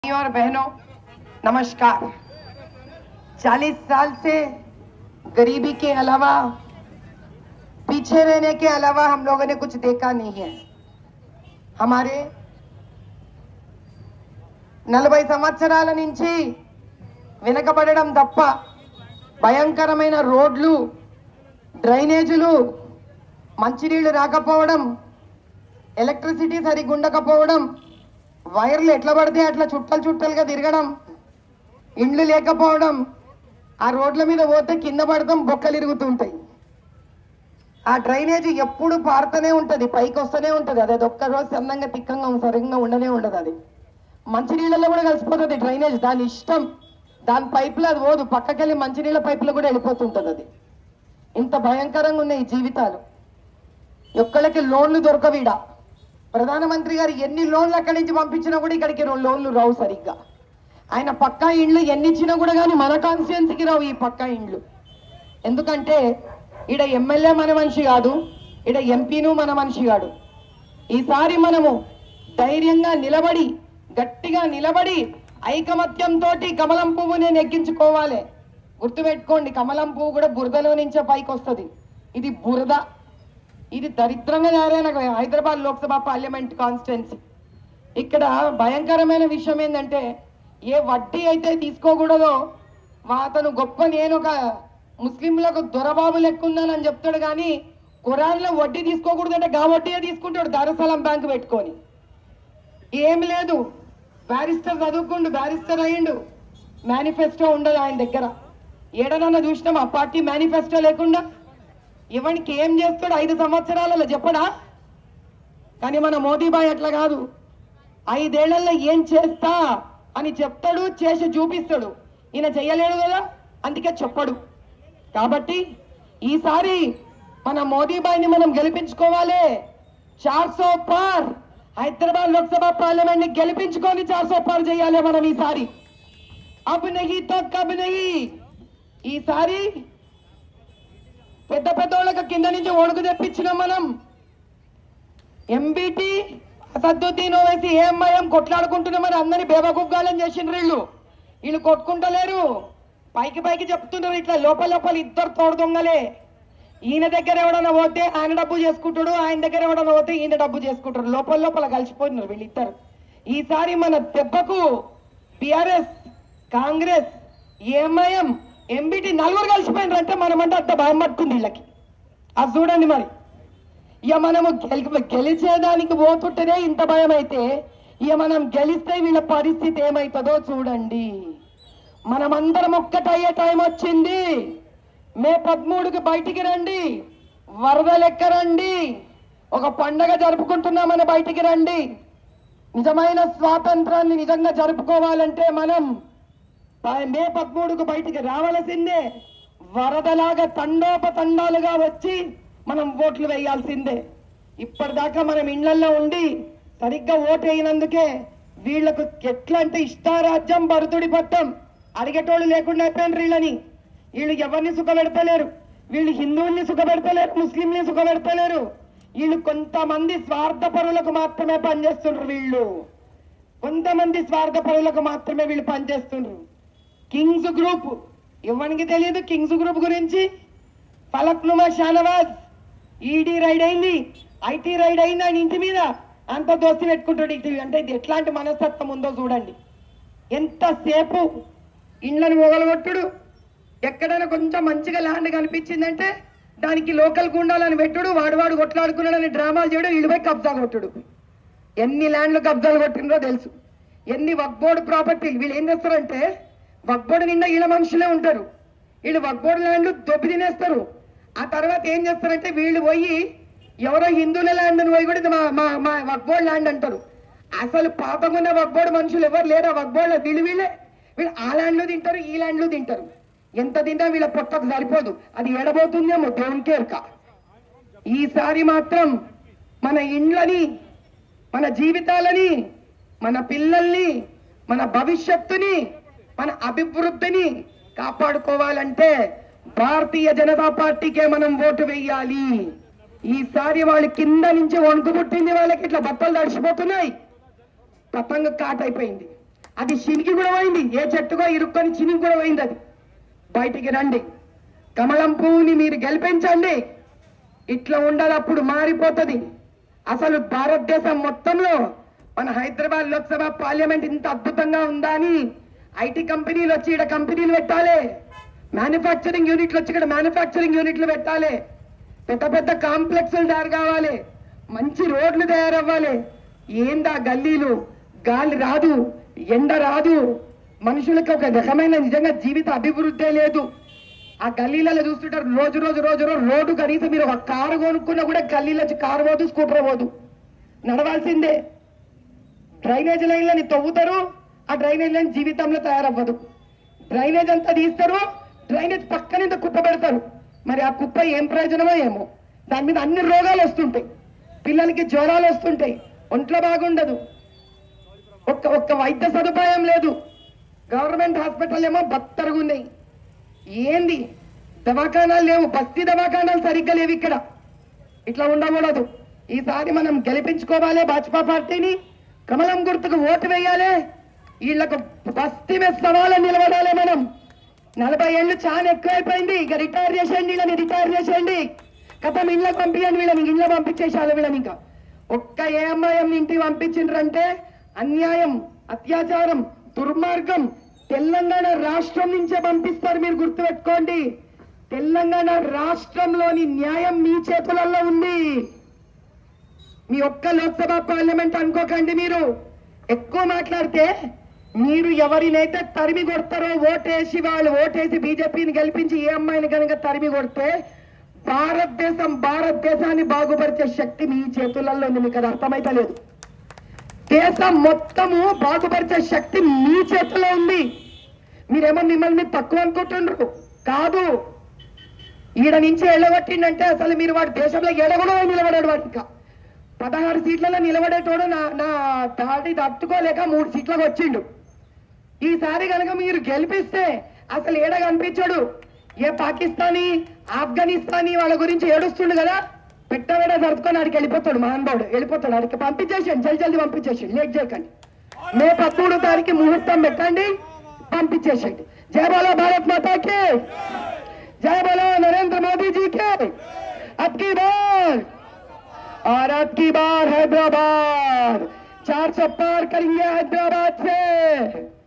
और बहनों नमस्कार। 40 साल से गरीबी के अलावा, पीछे रहने के अलावा हम लोगों ने कुछ देखा नहीं है। हमारे 40 సంవత్సరాల నుంచి వెనకబడడం తప్ప భయంకరమైన రోడ్లు, డ్రైనేజీలు, మంచినీళ్లు రాకపోవడం, ఎలక్ట్రిసిటీ సరిగ్గా ఉండకపోవడం, వైర్లు ఎట్లా పడితే అట్లా చుట్టలు చుట్టలుగా తిరగడం, ఇండ్లు లేకపోవడం, ఆ రోడ్ల మీద పోతే కింద పడతాం, బొక్కలు ఇరుగుతుంటాయి. ఆ డ్రైనేజీ ఎప్పుడు పారుతూనే ఉంటుంది, పైకి వస్తూనే ఉంటుంది. అది ఒక్క రోజు సన్నంగా తిక్కంగా సరిగ్గా ఉండనే ఉండదు. అది మంచినీళ్ళలో కూడా కలిసిపోతుంది డ్రైనేజ్. దాని ఇష్టం, దాని పైపులో అది పోదు, పక్కకెళ్ళి మంచినీళ్ళ పైపులో కూడా వెళ్ళిపోతుంటుంది. అది ఇంత భయంకరంగా ఉన్నాయి ఈ జీవితాలు. ఒక్కళ్ళకి లోన్లు దొరకవీడ. ప్రధానమంత్రి గారు ఎన్ని లోన్లు అక్కడి నుంచి పంపించినా కూడా ఇక్కడికి లోన్లు రావు సరిగ్గా. ఆయన పక్కా ఇండ్లు ఎన్ని ఇచ్చినా కూడా కానీ మన కాన్స్టిట్యున్సీకి రావు ఈ పక్కా ఇండ్లు. ఎందుకంటే ఈడ ఎమ్మెల్యే మన మనిషి కాదు, ఈడ ఎంపీను మన మనిషి కాదు. ఈసారి మనము ధైర్యంగా నిలబడి, గట్టిగా నిలబడి, ఐకమత్యంతో కమలం పువ్వుని నెగ్గించుకోవాలి. గుర్తుపెట్టుకోండి, కమలం పువ్వు కూడా బురదలో నుంచే పైకి వస్తుంది. ఇది బురద, ఇది దరిద్రంగా తయారైన హైదరాబాద్ లోక్సభ పార్లమెంట్ కాన్స్టిట్యున్సీ. ఇక్కడ భయంకరమైన విషయం ఏంటంటే, ఏ వడ్డీ అయితే తీసుకోకూడదో అతను గొప్ప, నేను ఒక ముస్లింలకు దొరబాబు లెక్కున్నానని చెప్తాడు. కానీ ఖురాన్లో వడ్డీ తీసుకోకూడదంటే గా వడ్డీయే తీసుకుంటాడు దారుసలాం బ్యాంకు పెట్టుకొని. ఏం లేదు, బ్యారిస్టర్ చదువుకుండు, బ్యారిస్టర్ అయ్యిండు, మేనిఫెస్టో ఉండదు ఆయన దగ్గర. ఏడనన్నా చూసినాం ఆ పార్టీ మేనిఫెస్టో లేకుండా? ఇవనికి ఏం చేస్తాడు 5 సంవత్సరాలలో చెప్పడా? కానీ మన మోదీబాయ్ అట్లా కాదు. 5 ఏళ్లలో ఏం చేస్తా అని చెప్తాడు, చేసి చూపిస్తాడు. ఈయన చెయ్యలేడు కదా, అందుకే చెప్పడు. కాబట్టి ఈసారి మన మోదీబాయ్ని మనం గెలిపించుకోవాలి. 400 పార్ హైదరాబాద్ లోక్సభ పార్లమెంట్ ని గెలిపించుకొని 400 పార్ చేయాలి మనం ఈసారి. అబ్ నహీ తో కబ్ నహీ. ఈసారి పెద్ద పెద్దోళ్ళకి కింద నుంచి ఒడుగు తెప్పించినాం మనం. ఎంబీటీ, అసదుద్దీన్ ఓవైసీ, ఏఎంఐఎం కొట్లాడుకుంటున్నామని అందరినీ బేవగుగ్గాలని చేసిండ్రు. వీళ్ళు కొట్టుకుంటలేరు, పైకి పైకి చెప్తున్నారు. ఇట్లా లోపల ఇద్దరు తోడు దొంగలే. ఈయన దగ్గర ఎవడన్నా పోతే ఆయన డబ్బు చేసుకుంటాడు, ఆయన దగ్గర ఎవడన్నా పోతే ఈయన డబ్బు చేసుకుంటాడు. లోపల కలిసిపోతున్నారు వీళ్ళిద్దరు. ఈసారి మన దెబ్బకు టిఆర్ఎస్, కాంగ్రెస్, ఏఎంఐఎం, ఎంబీటీ నలుగురు కలిసిపోయినారు అంటే మనమంటే అంత భయం పట్టుకుంది వీళ్ళకి. అది చూడండి మరి. ఇక మనము గెలిచేదానికి పోతుంటేనే ఇంత భయం అయితే, ఇక మనం గెలిస్తే వీళ్ళ పరిస్థితి ఏమవుతుందో చూడండి. మనమందరం ఒక్కటయ్యే టైం వచ్చింది. మే 13కి బయటికి రండి, వరద లెక్క రండి, ఒక పండగ జరుపుకుంటున్నామని బయటికి రండి. నిజమైన స్వాతంత్రాన్ని నిజంగా జరుపుకోవాలంటే మనం మే 13కు బయటికి రావాల్సిందే. వరదలాగా తండోపతండాలుగా వచ్చి మనం ఓట్లు వేయాల్సిందే. ఇప్పటిదాకా మనం ఇళ్లలో ఉండి సరిగ్గా ఓటు వేయనందుకే వీళ్లకు ఎట్లా అంటే ఇష్టారాజ్యం, భరతుడి పట్టం, అడిగేటోళ్ళు లేకుండా అయిపోయినారు వీళ్ళని. వీళ్ళు ఎవరిని సుఖపెడతలేరు. వీళ్ళు హిందువుల్ని సుఖపెడతలేరు, ముస్లింని సుఖపెడతలేరు. వీళ్ళు కొంతమంది స్వార్థపరులకు మాత్రమే పనిచేస్తున్నారు. వీళ్ళు కొంతమంది స్వార్థపరులకు మాత్రమే వీళ్ళు పనిచేస్తున్నారు. కింగ్స్ గ్రూప్, ఎవరికి తెలియదు కింగ్స్ గ్రూప్ గురించి. ఫలక్నుమా షానవాజ్ ఈడీ రైడ్ అయింది, ఐటీ రైడ్ అయింది ఆయన ఇంటి మీద. అంత దోస్తి పెట్టుకుంటాడు. అంటే ఇది ఎట్లాంటి మనస్తత్వం ఉందో చూడండి. ఎంతసేపు ఇండ్లను మొగలగొట్టుడు, ఎక్కడైనా కొంచెం మంచిగా ల్యాండ్ కనిపించిందంటే దానికి లోకల్ గుండాలని పెట్టుడు, వాడు కొట్లాడుకున్నాడని డ్రామాలు చేయడం, వీళ్ళు పోయి కబ్జా కొట్టుడు. ఎన్ని ల్యాండ్లు కబ్జాలు కొట్టినరో తెలుసు. ఎన్ని వక్బోర్డు ప్రాపర్టీలు. వీళ్ళు ఏం చేస్తారంటే, వక్బోర్డు నిండా వీళ్ళ మనుషులే ఉంటారు. వీళ్ళు వక్బోర్డు ల్యాండ్లు దొబ్బి తినేస్తారు. ఆ తర్వాత ఏం చేస్తారంటే, వీళ్ళు పోయి ఎవరో హిందువుల ల్యాండ్ పోయి కూడా ఇది మా వక్బోర్డు ల్యాండ్ అంటారు. అసలు పాపమున్న వక్బోర్డు మనుషులు ఎవరు లేరు. ఆ వక్బోర్డు వీళ్ళు ఆ ల్యాండ్లు తింటారు, ఈ ల్యాండ్లు తింటారు. ఎంత తిన్నా వీళ్ళ పొట్టకు సరిపోదు. అది ఎడబోతుందేమో దేవునికే ఎరుక. ఈసారి మాత్రం మన ఇండ్లని, మన జీవితాలని, మన పిల్లల్ని, మన భవిష్యత్తుని, మన అభివృద్ధిని కాపాడుకోవాలంటే భారతీయ జనతా పార్టీకే మనం ఓటు వేయాలి. ఈసారి వాళ్ళు కింద నుంచి వణుకు పుట్టింది, వాళ్ళకి ఇట్లా బట్టలు తడిసిపోతున్నాయి, పతంగ కాట్ అయిపోయింది. అది చినికి కూడా పోయింది, ఏ చెట్టుకో ఇరుక్కొని చినికి కూడా పోయింది. అది బయటికి రండి, కమలం పువ్వుని మీరు గెలిపించండి. ఇట్లా ఉండదు, అప్పుడు మారిపోతుంది. అసలు భారతదేశం మొత్తంలో మన హైదరాబాద్ లోక్సభ పార్లమెంట్ ఇంత అద్భుతంగా ఉందా అని ఐటీ కంపెనీలు వచ్చి ఇక్కడ కంపెనీలు పెట్టాలి, మ్యానుఫ్యాక్చరింగ్ యూనిట్లు వచ్చి ఇక్కడ మ్యానుఫ్యాక్చరింగ్ యూనిట్లు పెట్టాలి, పెద్ద పెద్ద కాంప్లెక్స్లు తయారు కావాలి, మంచి రోడ్లు తయారవ్వాలి. ఏందా గల్లీలు, గాలి రాదు, ఎండ రాదు, మనుషులకు ఒక రకమైన నిజంగా జీవిత అభివృద్ధి లేదు. ఆ గల్లీలలో చూస్తుంటారు రోజు రోజు రోజు రోజు రోడ్డు కనీసం మీరు ఒక కారు కొనుక్కున్నా కూడా గల్లీలో కారు పోదు, స్కూటర్ పోదు, నడవాల్సిందే. డ్రైనేజ్ లైన్లని తవ్వుతారు, ఆ డ్రైనేజ్ లైన్ జీవితంలో తయారవ్వదు. డ్రైనేజ్ అంతా తీస్తారు, డ్రైనేజ్ పక్కన కుప్ప పెడతారు. మరి ఆ కుప్ప ఏం ప్రయోజనమో ఏమో, దాని మీద అన్ని రోగాలు వస్తుంటాయి, పిల్లలకి జ్వరాలు వస్తుంటాయి, ఒంట్లో బాగుండదు, ఒక్క వైద్య సదుపాయం లేదు. గవర్నమెంట్ హాస్పిటల్ ఏమో బత్తరుగా ఉన్నాయి. ఏంది దవాఖానాలు లేవు, బస్తీ దవాఖానాలు సరిగ్గా లేవు ఇక్కడ. ఇట్లా ఉండకూడదు. ఈసారి మనం గెలిపించుకోవాలి భాజపా పార్టీని, కమలం గుర్తుకు ఓటు వేయాలి. వీళ్ళకు బస్తీ మీద సవాళ్ళని నిలబడాలి. మనం 40 ఏళ్ళు చాలా ఎక్కువైపోయింది, ఇక రిటైర్ చేసేయండి, వీళ్ళని రిటైర్ చేసేయండి, కథం ఇళ్ళకి పంపించండి, వీళ్ళని ఇళ్ళ పంపించేసాలి. వీళ్ళని ఇంకా ఒక్క ఏఎంఐఎం ఇంటికి పంపించిండ్రంటే అన్యాయం, అత్యాచారం, దుర్మార్గం. తెలంగాణ రాష్ట్రం నుంచే పంపిస్తారు, మీరు గుర్తుపెట్టుకోండి. తెలంగాణ రాష్ట్రంలోని న్యాయం మీ చేతులలో ఉంది. మీ ఒక్క లోక్సభ పార్లమెంట్ అనుకోకండి. మీరు ఎక్కువ మాట్లాడితే మీరు ఎవరినైతే తరిమి కొడతారో ఓటేసి, వాళ్ళు ఓటేసి బీజేపీని గెలిపించి ఏ అమ్మాయిని కనుక తరిమి కొడితే భారతదేశాన్ని బాగుపరిచే శక్తి మీ చేతులలో ఉంది. మీకు అది అర్థమైతే లేదు. దేశం మొత్తము బాగుపరిచే శక్తి మీ చేతిలో ఉంది. మీరేమో మిమ్మల్ని తక్కువ అనుకుంటున్నారు, కాదు. ఈడ నుంచి ఎడగొట్టిండంటే అసలు మీరు వాడి దేశంలో ఎడగొడవ నిలబడాడు. వాడు ఇంకా 16 సీట్లలో నిలబడేటోడు నా దాడి తట్టుకోలేక 3 సీట్లకు వచ్చిండు. ఈసారి కనుక మీరు గెలిపిస్తే అసలు ఏడ కనిపించాడు. ఏ పాకిస్తానీ, ఆఫ్ఘనిస్తానీ వాళ్ళ గురించి ఏడుస్తుండు కదా, పెట్టవేడ జరుపుకొని ఆడికి వెళ్ళిపోతాడు. మహానుభావుడు వెళ్ళిపోతాడు, ఆడికి పంపించేసేయండి, జల్దీ పంపించేసేయండి, లేట్ చేయకండి. మే 13వ తారీఖు ముహూర్తం పెట్టండి, పంపించేసేయండి. జై బోలో భారత్ మాతా కి, జై బోలో నరేంద్ర మోదీ जी के। अब की बार और अब की बार हैदराबाद 400 पार करेंगे हैदराबाद से।